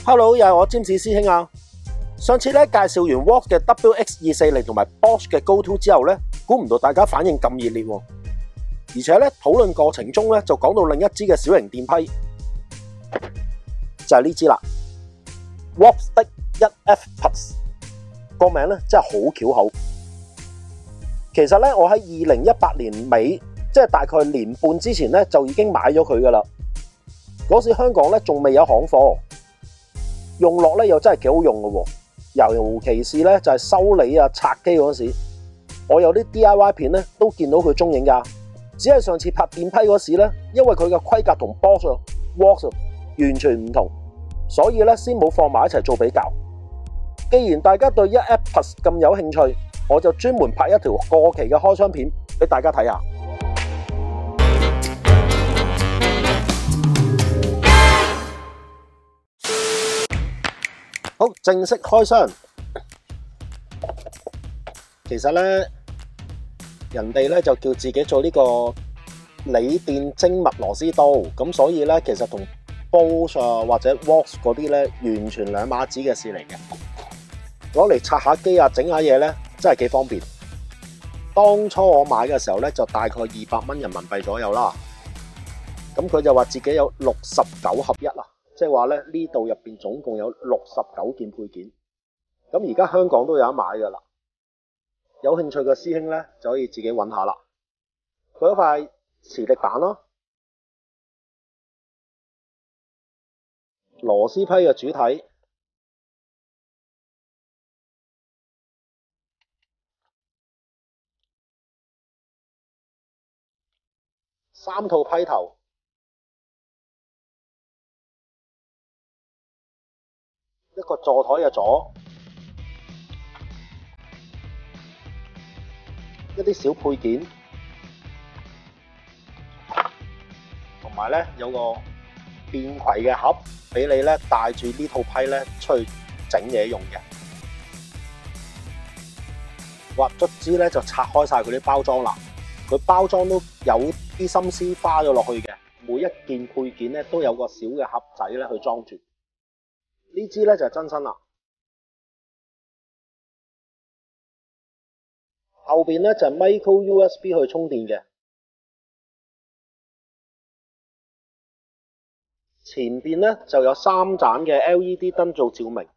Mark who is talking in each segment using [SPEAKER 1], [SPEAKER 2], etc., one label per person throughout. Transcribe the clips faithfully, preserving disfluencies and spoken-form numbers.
[SPEAKER 1] Hello， 又係我占士師兄啊！上次咧介紹完 Walk 嘅 W X 二四零同埋 Bosch 嘅 Go To 之後咧，估唔到大家反應咁熱烈喎！而且咧討論過程中咧就講到另一支嘅小型電批，就係呢支啦 ，Wallstick 一 F Plus， 個名咧真係好巧口。其實咧我喺二零一八年尾，即係大概年半之前咧就已經買咗佢噶啦。嗰時香港咧仲未有行貨，用落咧又真係幾好用嘅喎。尤其是咧就係修理啊拆機嗰時，我有啲 D I Y 片咧都見到佢蹤影噶。只係上次拍電批嗰時咧，因為佢嘅規格同 Bosch Walk 完全唔同，所以咧先冇放埋一齊做比較。既然大家對一 F Plus 咁有興趣，我就專門拍一條過期嘅開箱片俾大家睇下。好，正式開箱。其實咧，人哋咧就叫自己做呢個鋰電精密螺絲刀，咁所以咧其實同 Bosch 或者 Walk 嗰啲咧完全兩碼子嘅事嚟嘅。攞嚟拆下機啊，整下嘢咧，真係幾方便。當初我買嘅時候咧，就大概二百蚊人民幣左右啦。咁佢就話自己有六十九合一啦。即係話咧，呢度入邊總共有六十九件配件，咁而家香港都有得買噶啦。有興趣嘅師兄咧就可以自己揾下啦。佢嗰塊磁力板咯，螺絲批嘅主體，三套批頭。一個座台嘅座，一啲小配件，同埋咧有個便攜嘅盒，俾你咧帶住呢套批咧出去整嘢用嘅。哇！卒之咧就拆開晒佢啲包裝啦，佢包裝都有啲心思花咗落去嘅，每一件配件咧都有個小嘅盒仔咧去裝住。呢支咧就係真身啦，後邊咧就係 Micro U S B 去充電嘅，前邊咧就有三盞嘅 L E D 燈做照明。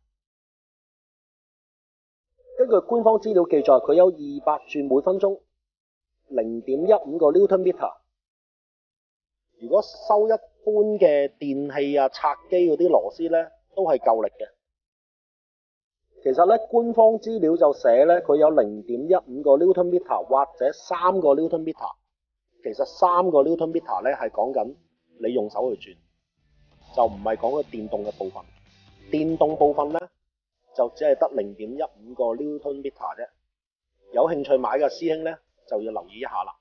[SPEAKER 1] 根據官方資料記載，佢有二百轉每分鐘，零點一五個 Newton meter。如果收一般嘅電器啊、拆機嗰啲螺絲咧，都係夠力嘅。其實咧，官方資料就寫咧，佢有零點一五個 Newton meter 或者三個 Newton meter。其實三個 Newton meter 咧係講緊你用手去轉，就唔係講個電動嘅部分。電動部分咧就只係得零點一五個 Newton meter 啫。有興趣買嘅師兄咧就要留意一下啦。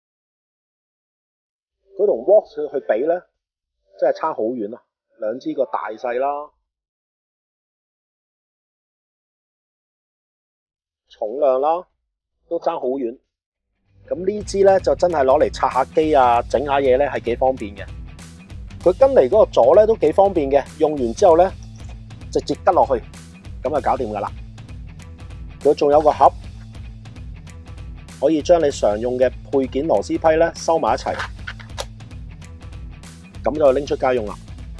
[SPEAKER 1] 佢同 Walk 去比咧，真係差好遠啊！兩支個大細啦。重量啦，都爭好遠。咁呢支咧就真係攞嚟拆下機啊，整下嘢咧係幾方便嘅。佢跟嚟嗰個座咧都幾方便嘅，用完之後咧直接吉落去，咁就搞掂噶啦。佢仲有個盒，可以將你常用嘅配件螺絲批咧收埋一齊，咁就拎出街用啦。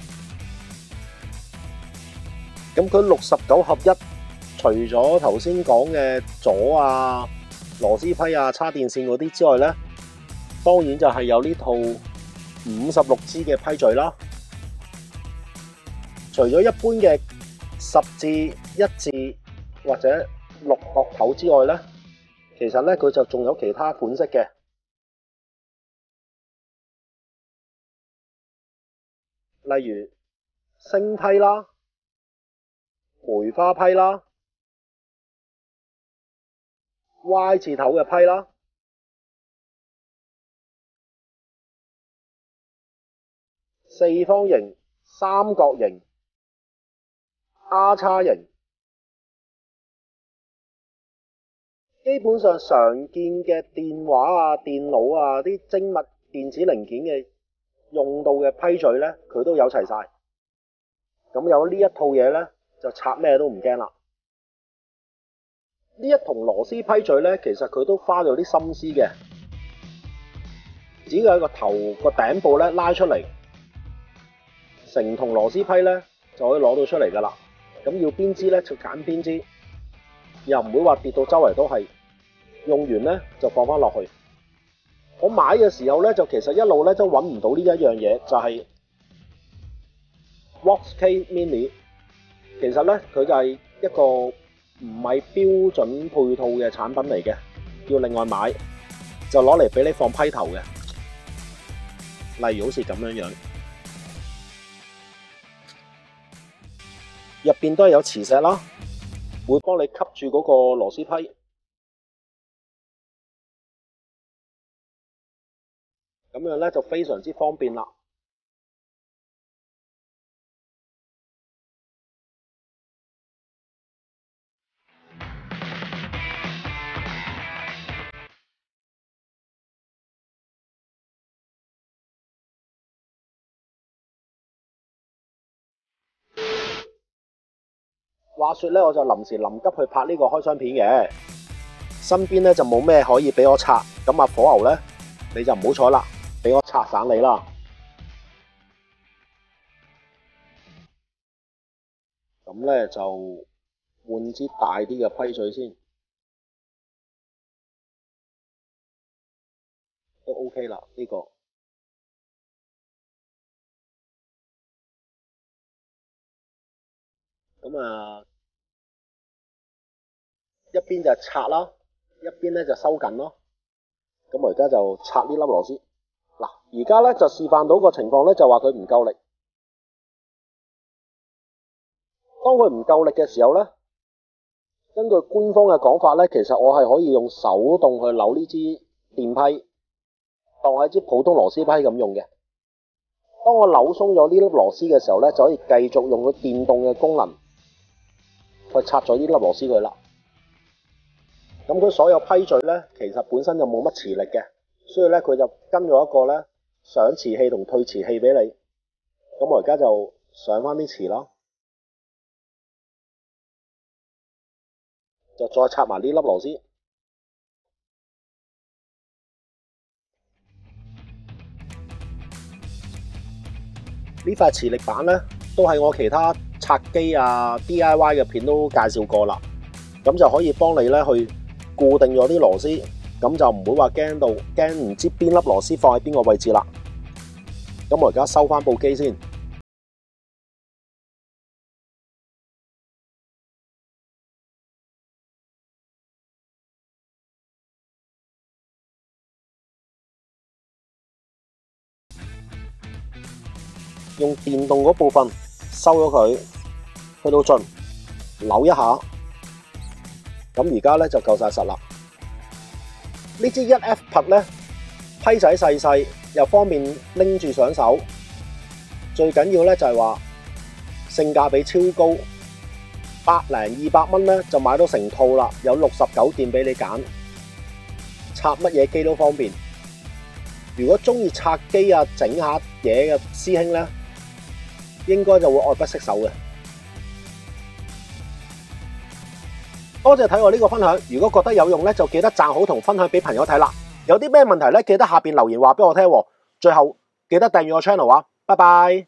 [SPEAKER 1] 咁佢六十九合一。除咗頭先講嘅座啊、螺絲批啊、叉電線嗰啲之外咧，當然就係有呢套五十六支嘅批嘴啦。除咗一般嘅十字、一字或者六角頭之外咧，其實咧佢就仲有其他款式嘅，例如星批啦、梅花批啦。Y 字頭嘅批啦，四方形、三角形、R 叉形，基本上常見嘅電話啊、電腦啊啲精密電子零件嘅用到嘅批嘴咧，佢都有齊晒。 咁有呢一套嘢咧，就拆咩都唔驚啦。呢一筒螺絲批嘴咧，其實佢都花咗啲心思嘅，只要喺個頭個頂部咧拉出嚟，成筒螺絲批咧就可以攞到出嚟噶啦。咁要邊支咧就揀邊支，又唔會話跌到周圍都係。用完咧就放翻落去。我買嘅時候咧就其實一路咧都揾唔到呢一樣嘢，就係 Vox-K Mini。其實咧佢就係一個唔係標準配套嘅產品嚟嘅，要另外買，就攞嚟俾你放批頭嘅。例如好似咁樣樣，入邊都係有磁石啦，會幫你吸住嗰個螺絲批。咁樣咧就非常之方便啦。話說咧，我就臨時臨急去拍呢個開箱片嘅，身邊咧就冇咩可以俾我拆，咁啊火牛咧你就唔好彩啦，俾我拆散你啦。咁咧就換支大啲嘅批嘴先，都 OK 啦呢個。咁啊，一邊就拆啦，一邊咧就收緊咯。咁我而家就拆呢粒螺絲。嗱，而家咧就示範到個情況咧，就話佢唔夠力。當佢唔夠力嘅時候咧，根據官方嘅講法咧，其實我係可以用手動去扭呢支電批，當係支普通螺絲批咁用嘅。當我扭鬆咗呢粒螺絲嘅時候咧，就可以繼續用佢電動嘅功能去拆咗呢粒螺絲佢啦。咁佢所有批嘴咧，其實本身就冇乜磁力嘅，所以咧佢就跟咗一個咧上磁器同退磁器俾你。咁我而家就上翻啲磁啦，就再插埋呢粒螺絲。呢塊磁力板咧，都係我其他拆機啊 D I Y 嘅片都介紹過啦。咁就可以幫你咧去固定咗啲螺絲，咁就唔會話驚到驚唔知邊粒螺絲放喺邊個位置啦。咁我而家收翻部機先。用電動嗰部分收咗佢，去到盡扭一下，咁而家咧就夠晒實啦。呢支一 F 匹咧批仔細細，又方便拎住上手，最緊要咧就係話性價比超高，百零二百蚊咧就買到成套啦，有六十九電俾你揀，拆乜嘢機都方便。如果中意拆機啊、整下嘢嘅師兄咧，應該就會愛不釋手嘅。多謝睇我呢個分享，如果覺得有用咧，就記得讚好同分享俾朋友睇啦。有啲咩問題咧，記得下邊留言話俾我聽。最後記得訂閱我 channel 啊，拜拜。